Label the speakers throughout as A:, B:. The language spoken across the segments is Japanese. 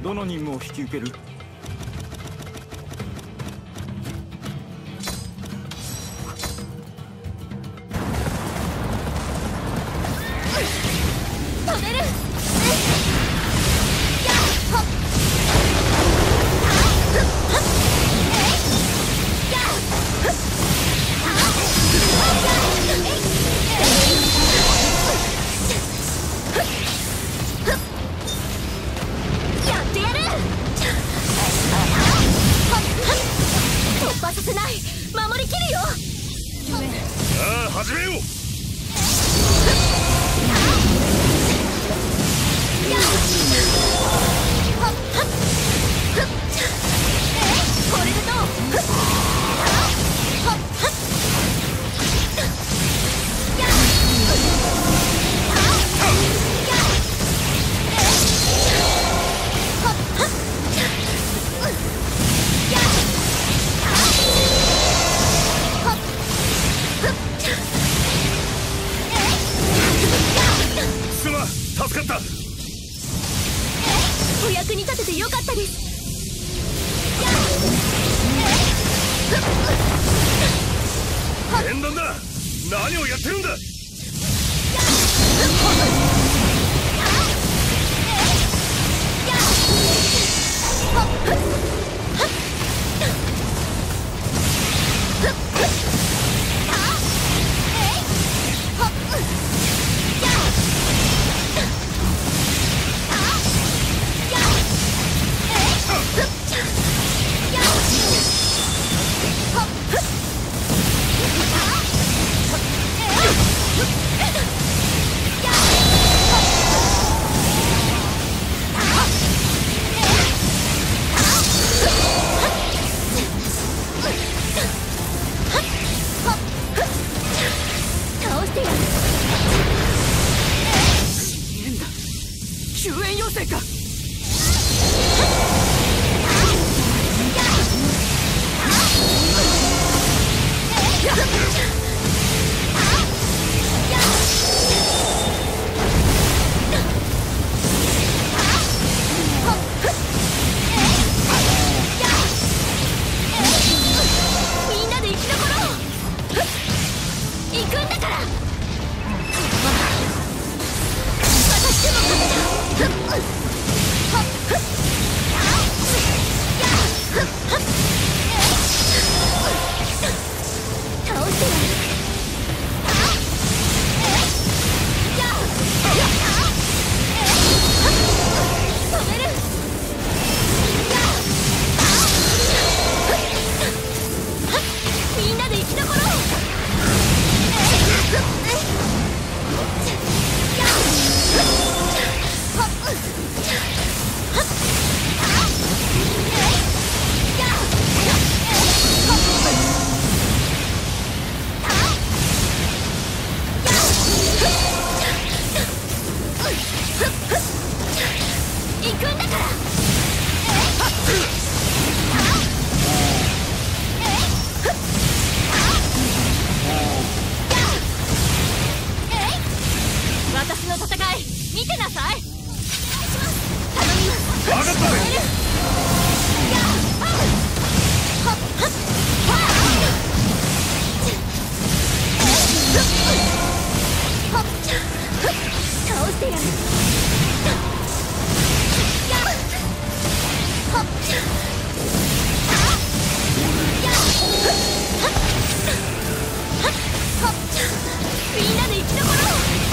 A: どの任務を引き受ける？
B: 止める。やってやる。突破させない。守りきるよ。
C: さあ始めよう。これでどう？すまん、助かった。
B: お役に立ててよかったです。
C: 縁談だ。何をやってるんだ。
B: 倒してやる。
A: 死んだ。救援要請か。
B: みんなで生き残ろう。行くんだから。私でも勝った。倒してやる。止める。みんなで生き残ろう。行くんだから。私の戦い見てなさい。頼みます。
C: 分かったぜ。
B: 倒してやる。みんなで生き残ろう。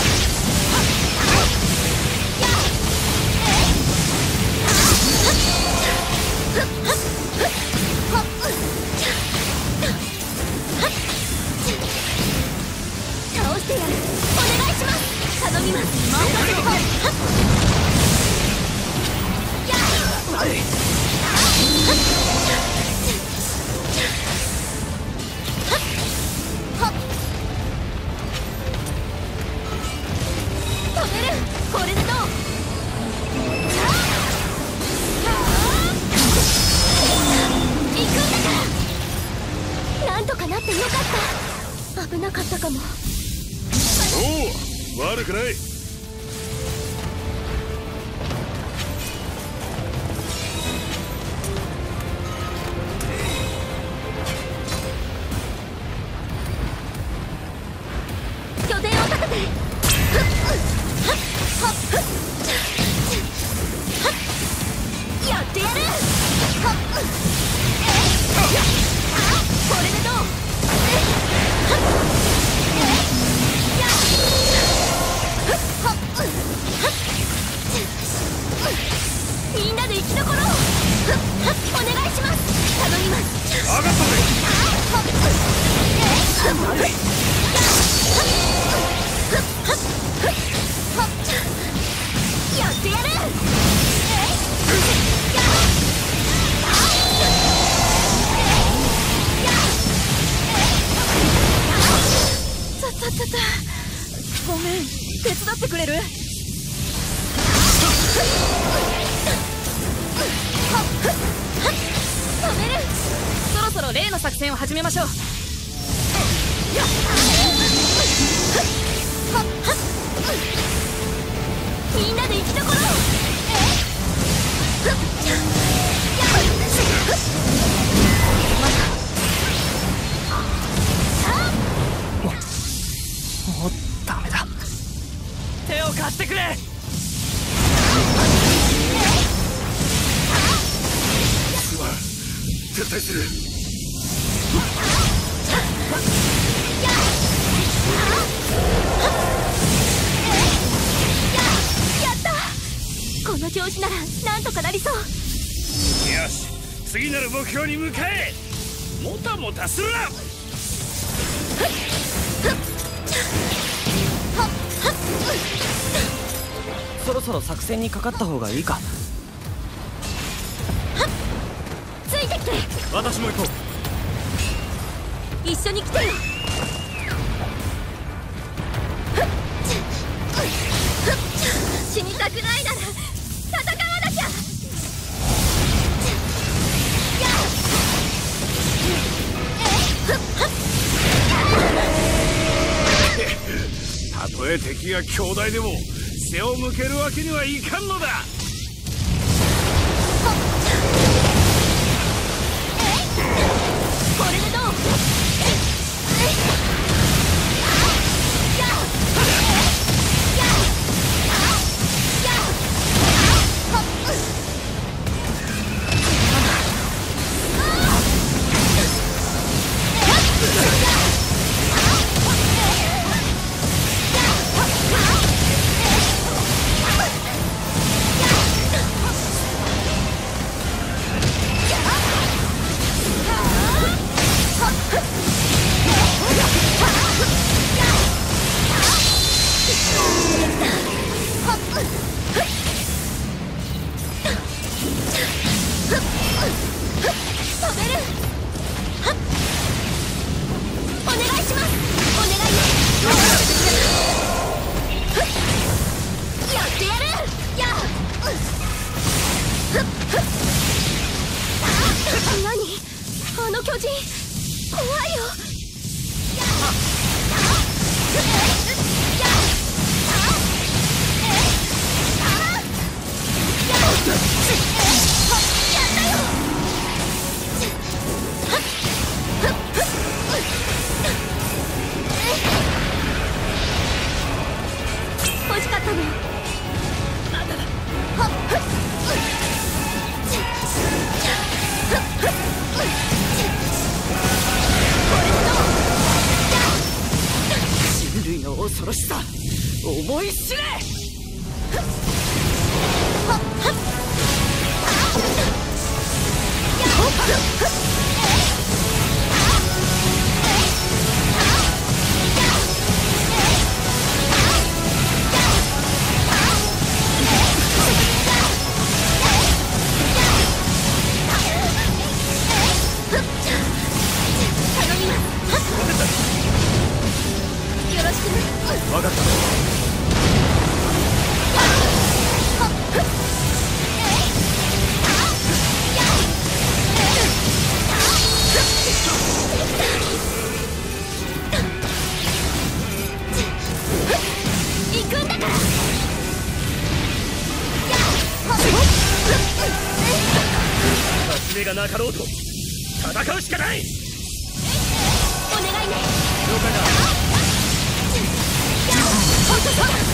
B: 倒してやる。お願いします。頼みます。止める。これでどう？行くんだから。なんとかなってよかった。危なかったかも。
C: おお、悪くない。
B: やってやる。これでどう？みんなで生き残ろう。お願いします。頼みます。
C: 分かったぜ。
B: やってやる。
A: ごめん、手伝ってくれる？
B: 止める。
A: そろそろ例の作戦を始めましょう。
B: みんなで生き残ろう。
A: もうダメだ。手を貸してくれ。
C: すまん、撤退する。
B: やった。この調子ならなんとかなりそう。
C: よし、次なる目標に向かえ。もたもたするな。
A: そろそろ作戦にかかった方がいいか。
B: ついてきて。
C: 私も行こう。
B: 一緒に来てよ。死にたくないなら戦わなきゃ。
C: たとえ敵が強大でも背を向けるわけにはいかんのだ。
B: これでどう？あの巨人怖いよ。欲しかったの。
A: 人類の恐ろしさ思い知れ。
B: よろしくね。
C: 分かった。
B: 行くんだから。
C: 勝ち目がなかろうと戦うしかない。
B: お願いね。
C: 了解だ。
B: 本当そう。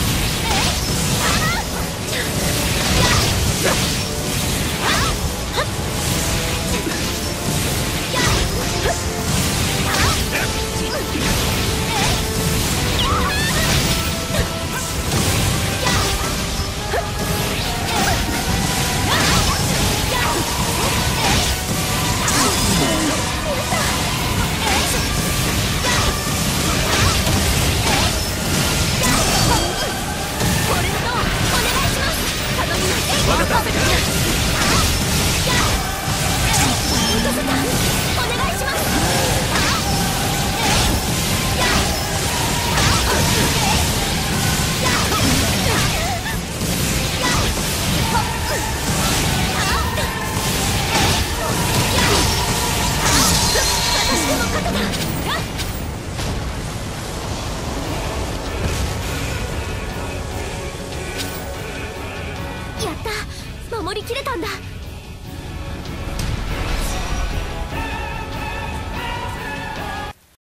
B: 守りきれたんだ。